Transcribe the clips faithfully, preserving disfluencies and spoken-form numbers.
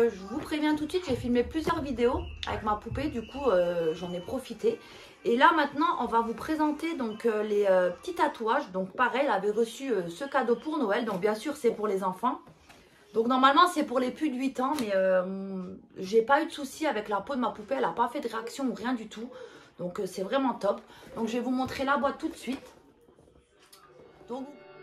euh, je vous préviens tout de suite, j'ai filmé plusieurs vidéos avec ma poupée, du coup euh, j'en ai profité. Et là maintenant on va vous présenter donc euh, les euh, petits tatouages. Donc pareil, elle avait reçu euh, ce cadeau pour Noël, donc bien sûr c'est pour les enfants. Donc normalement c'est pour les plus de huit ans, mais euh, j'ai pas eu de soucis avec la peau de ma poupée, elle n'a pas fait de réaction ou rien du tout. Donc euh, c'est vraiment top. Donc je vais vous montrer la boîte tout de suite. Donc,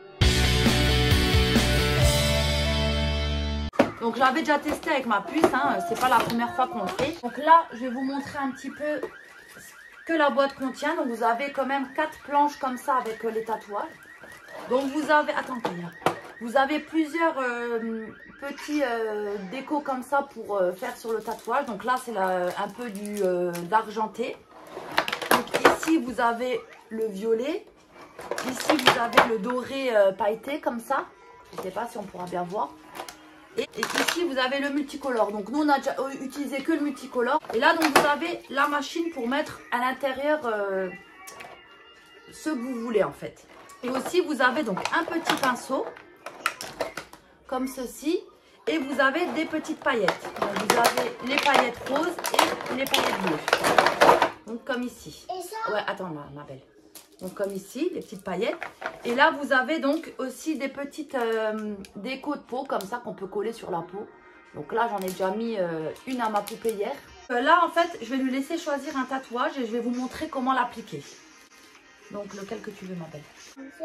Donc j'avais déjà testé avec ma puce, hein, c'est pas la première fois qu'on le fait. Donc là je vais vous montrer un petit peu ce que la boîte contient. Donc vous avez quand même quatre planches comme ça avec euh, les tatouages. Donc vous avez, attends, vous avez plusieurs euh, petits euh, décos comme ça pour euh, faire sur le tatouage. Donc là c'est un peu du euh, d'argenté. Donc ici vous avez le violet. Ici vous avez le doré euh, pailleté comme ça. Je ne sais pas si on pourra bien voir. Et, et ici vous avez le multicolore. Donc nous on a déjà utilisé que le multicolore. Et là donc vous avez la machine pour mettre à l'intérieur euh, ce que vous voulez en fait. Et aussi vous avez donc un petit pinceau comme ceci. Et vous avez des petites paillettes. Donc, vous avez les paillettes roses et les paillettes bleues. Donc comme ici. Et ça? Ouais, attends ma, ma belle. Donc comme ici, les petites paillettes. Et là, vous avez donc aussi des petites euh, décos de peau comme ça qu'on peut coller sur la peau. Donc là, j'en ai déjà mis euh, une à ma poupée hier. Euh, là, en fait, je vais lui laisser choisir un tatouage et je vais vous montrer comment l'appliquer. Donc lequel que tu veux, ma belle? Je veux...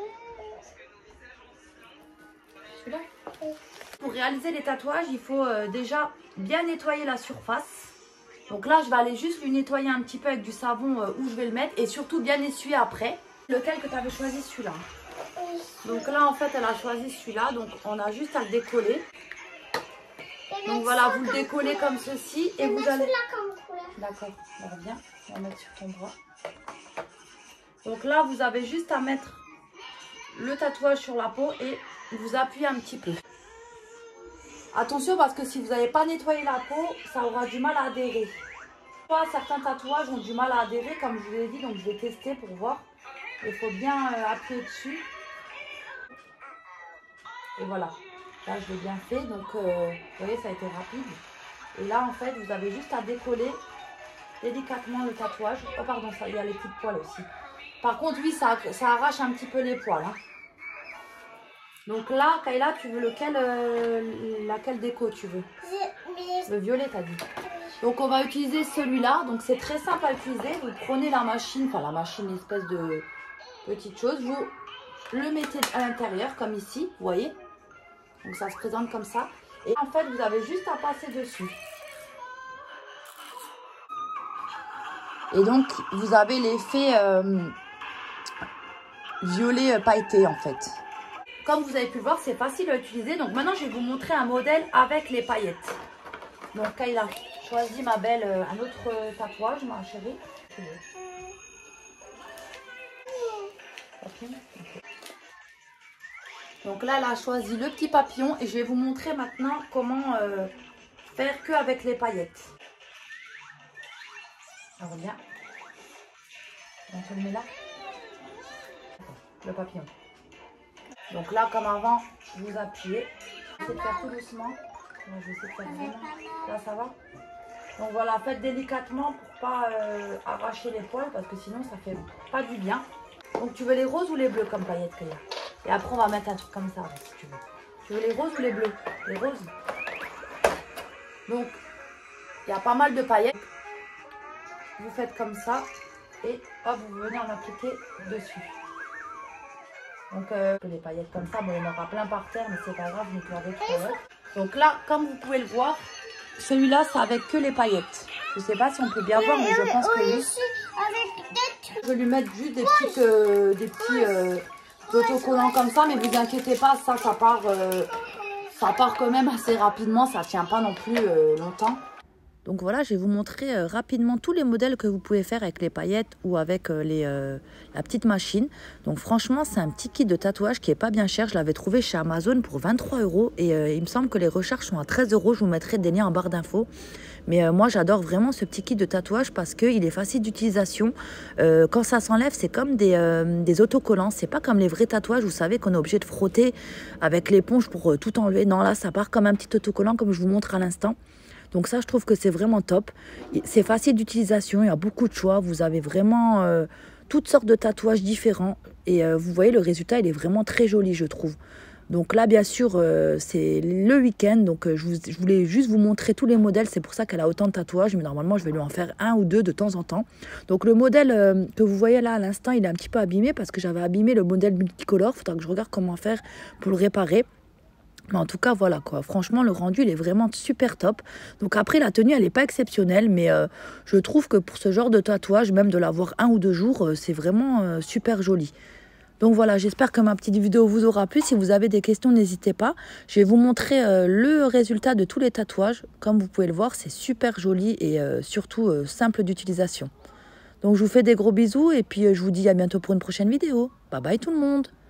Celui-là? Oui. Pour réaliser les tatouages, il faut euh, déjà bien nettoyer la surface. Donc là, je vais aller juste lui nettoyer un petit peu avec du savon euh, où je vais le mettre. Et surtout bien essuyer après. Lequel que tu avais choisi? Celui-là. Oui. Donc là, en fait, elle a choisi celui-là. Donc on a juste à le décoller. Donc voilà, vous le décollez comme ceci. Et vous allez... D'accord, on revient. On va mettre sur ton bras. Donc là, vous avez juste à mettre le tatouage sur la peau et vous appuyez un petit peu. Attention parce que si vous n'avez pas nettoyé la peau, ça aura du mal à adhérer. Certains tatouages ont du mal à adhérer comme je vous l'ai dit, donc je vais tester pour voir. Il faut bien euh, appuyer dessus. Et voilà, là je l'ai bien fait, donc euh, vous voyez ça a été rapide. Et là en fait vous avez juste à décoller délicatement le tatouage. Oh pardon, ça, il y a les petites poils aussi. Par contre oui, ça, ça arrache un petit peu les poils. Hein. Donc là, Kayla, tu veux lequel, euh, laquelle déco tu veux? Le violet, t'as dit. Donc on va utiliser celui-là. Donc c'est très simple à utiliser. Vous prenez la machine, enfin la machine, une espèce de petite chose. Vous le mettez à l'intérieur, comme ici, vous voyez. Donc ça se présente comme ça. Et en fait, vous avez juste à passer dessus. Et donc, vous avez l'effet euh, violet pailleté, en fait. Comme vous avez pu le voir, c'est facile à utiliser. Donc maintenant, je vais vous montrer un modèle avec les paillettes. Donc Kayla, choisis ma belle un autre tatouage, ma chérie. Okay. Donc là, elle a choisi le petit papillon. Et je vais vous montrer maintenant comment euh, faire que avec les paillettes. On revient. On se le met là. Le papillon. Donc là, comme avant, vous appuyez. J'essaie de faire tout doucement. Je vais essayer de faire bien. Là, ça va. Donc voilà, faites délicatement pour pas euh, arracher les poils parce que sinon, ça fait pas du bien. Donc tu veux les roses ou les bleus comme paillettes qu'il y a? Et après, on va mettre un truc comme ça, si tu veux. Tu veux les roses ou les bleus? Les roses. Donc, il y a pas mal de paillettes. Vous faites comme ça et hop, vous venez en appliquer dessus. Donc euh, les paillettes comme ça, bon, on aura plein par terre, mais c'est pas grave, vous nettoierez tout à l'heure. Donc là, comme vous pouvez le voir, celui-là, c'est avec que les paillettes. Je sais pas si on peut bien voir, mais je pense que oui. Je vais lui mettre juste des petites, euh, des petits euh, autocollants comme ça, mais vous inquiétez pas, ça, ça part, euh, ça part quand même assez rapidement, ça tient pas non plus euh, longtemps. Donc voilà, je vais vous montrer euh, rapidement tous les modèles que vous pouvez faire avec les paillettes ou avec euh, les, euh, la petite machine. Donc franchement, c'est un petit kit de tatouage qui est pas bien cher. Je l'avais trouvé chez Amazon pour vingt-trois euros et euh, il me semble que les recharges sont à treize euros. Je vous mettrai des liens en barre d'infos. Mais euh, moi, j'adore vraiment ce petit kit de tatouage parce qu'il est facile d'utilisation. Euh, quand ça s'enlève, c'est comme des, euh, des autocollants. C'est pas comme les vrais tatouages, vous savez, qu'on est obligé de frotter avec l'éponge pour euh, tout enlever. Non, là, ça part comme un petit autocollant, comme je vous montre à l'instant. Donc ça, je trouve que c'est vraiment top. C'est facile d'utilisation, il y a beaucoup de choix. Vous avez vraiment euh, toutes sortes de tatouages différents. Et euh, vous voyez, le résultat, il est vraiment très joli, je trouve. Donc là, bien sûr, euh, c'est le week-end. Donc euh, je, vous, je voulais juste vous montrer tous les modèles. C'est pour ça qu'elle a autant de tatouages. Mais normalement, je vais lui en faire un ou deux de temps en temps. Donc le modèle euh, que vous voyez là à l'instant, il est un petit peu abîmé parce que j'avais abîmé le modèle multicolore. Il faudra que je regarde comment faire pour le réparer. Mais en tout cas, voilà quoi. Franchement, le rendu, il est vraiment super top. Donc après, la tenue, elle n'est pas exceptionnelle. Mais euh, je trouve que pour ce genre de tatouage, même de l'avoir un ou deux jours, euh, c'est vraiment euh, super joli. Donc voilà, j'espère que ma petite vidéo vous aura plu. Si vous avez des questions, n'hésitez pas. Je vais vous montrer euh, le résultat de tous les tatouages. Comme vous pouvez le voir, c'est super joli et euh, surtout euh, simple d'utilisation. Donc je vous fais des gros bisous et puis euh, je vous dis à bientôt pour une prochaine vidéo. Bye bye tout le monde!